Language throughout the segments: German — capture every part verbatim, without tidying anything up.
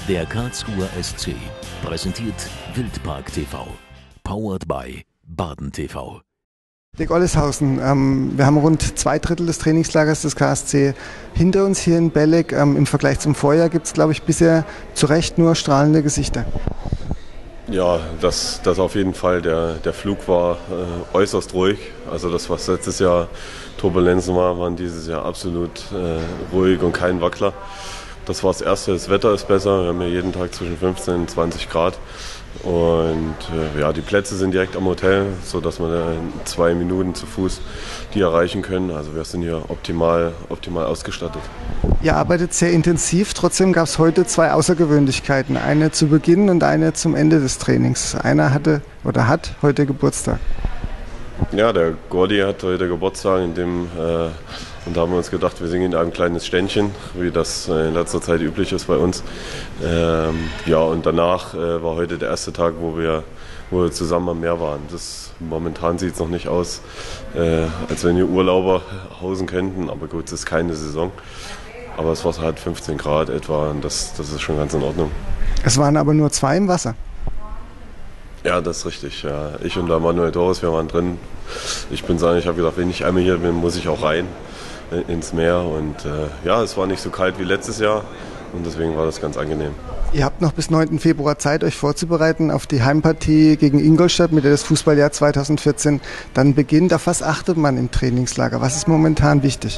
Der Karlsruher S C präsentiert Wildpark T V, powered by Baden T V. Dirk Olleshausen, ähm, wir haben rund zwei Drittel des Trainingslagers des K S C hinter uns hier in Belek. Ähm, Im Vergleich zum Vorjahr gibt es, glaube ich, bisher zu Recht nur strahlende Gesichter. Ja, das, das auf jeden Fall. Der, der Flug war äh, äußerst ruhig. Also das, was letztes Jahr Turbulenzen war, waren dieses Jahr absolut äh, ruhig und kein Wackler. Das war das Erste. Das Wetter ist besser. Wir haben ja jeden Tag zwischen fünfzehn und zwanzig Grad. Und äh, ja, die Plätze sind direkt am Hotel, sodass wir in zwei Minuten zu Fuß die erreichen können. Also wir sind hier optimal, optimal ausgestattet. Ihr arbeitet sehr intensiv, trotzdem gab es heute zwei Außergewöhnlichkeiten. Eine zu Beginn und eine zum Ende des Trainings. Einer hatte oder hat heute Geburtstag. Ja, der Gordi hat heute Geburtstag, in dem, äh, und da haben wir uns gedacht, wir singen in einem kleines Ständchen, wie das in letzter Zeit üblich ist bei uns. Ähm, ja, und danach äh, war heute der erste Tag, wo wir, wo wir zusammen am Meer waren. Das, momentan sieht es noch nicht aus, äh, als wenn hier Urlauber hausen könnten, aber gut, es ist keine Saison. Aber das Wasser hat fünfzehn Grad etwa und das, das ist schon ganz in Ordnung. Es waren aber nur zwei im Wasser. Ja, das ist richtig. Ja. Ich und der Manuel Torres, wir waren drin. Ich bin sagen, ich habe gedacht, wenn ich einmal hier bin, muss ich auch rein ins Meer. Und äh, ja, es war nicht so kalt wie letztes Jahr und deswegen war das ganz angenehm. Ihr habt noch bis neunten Februar Zeit, euch vorzubereiten auf die Heimpartie gegen Ingolstadt, mit der das Fußballjahr zweitausendvierzehn dann beginnt. Auf was achtet man im Trainingslager? Was ist momentan wichtig?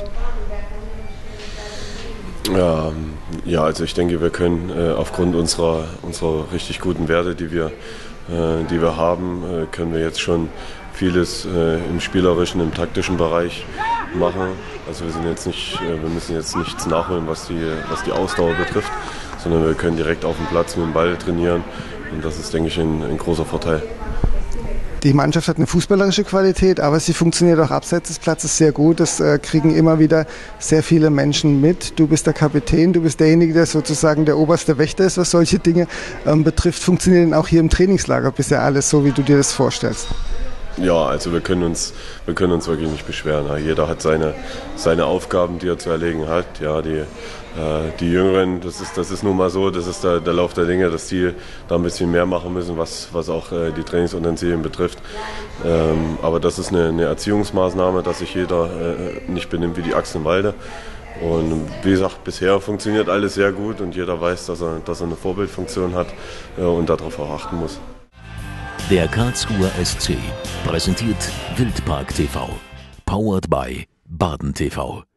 Ja, ja, also ich denke, wir können äh, aufgrund unserer, unserer richtig guten Werte, die wir, äh, die wir haben, äh, können wir jetzt schon vieles äh, im spielerischen, im taktischen Bereich machen. Also wir sind jetzt nicht, äh, wir müssen jetzt nichts nachholen, was die, was die Ausdauer betrifft, sondern wir können direkt auf dem Platz mit dem Ball trainieren und das ist, denke ich, ein, ein großer Vorteil. Die Mannschaft hat eine fußballerische Qualität, aber sie funktioniert auch abseits des Platzes sehr gut. Das äh, kriegen immer wieder sehr viele Menschen mit. Du bist der Kapitän, du bist derjenige, der sozusagen der oberste Wächter ist, was solche Dinge ähm, betrifft. Funktioniert denn auch hier im Trainingslager bisher alles so, wie du dir das vorstellst? Ja, also wir können uns, wir können uns wirklich nicht beschweren. Jeder hat seine, seine Aufgaben, die er zu erledigen hat. Ja, die, äh, die Jüngeren, das ist, das ist nun mal so, das ist der, der Lauf der Dinge, dass die da ein bisschen mehr machen müssen, was, was auch äh, die Trainingsutensilien betrifft. Ähm, aber das ist eine, eine Erziehungsmaßnahme, dass sich jeder äh, nicht benimmt wie die Axt im Walde. Und wie gesagt, bisher funktioniert alles sehr gut und jeder weiß, dass er, dass er eine Vorbildfunktion hat äh, und darauf auch achten muss. Der Karlsruher S C präsentiert Wildpark T V, powered by Baden T V.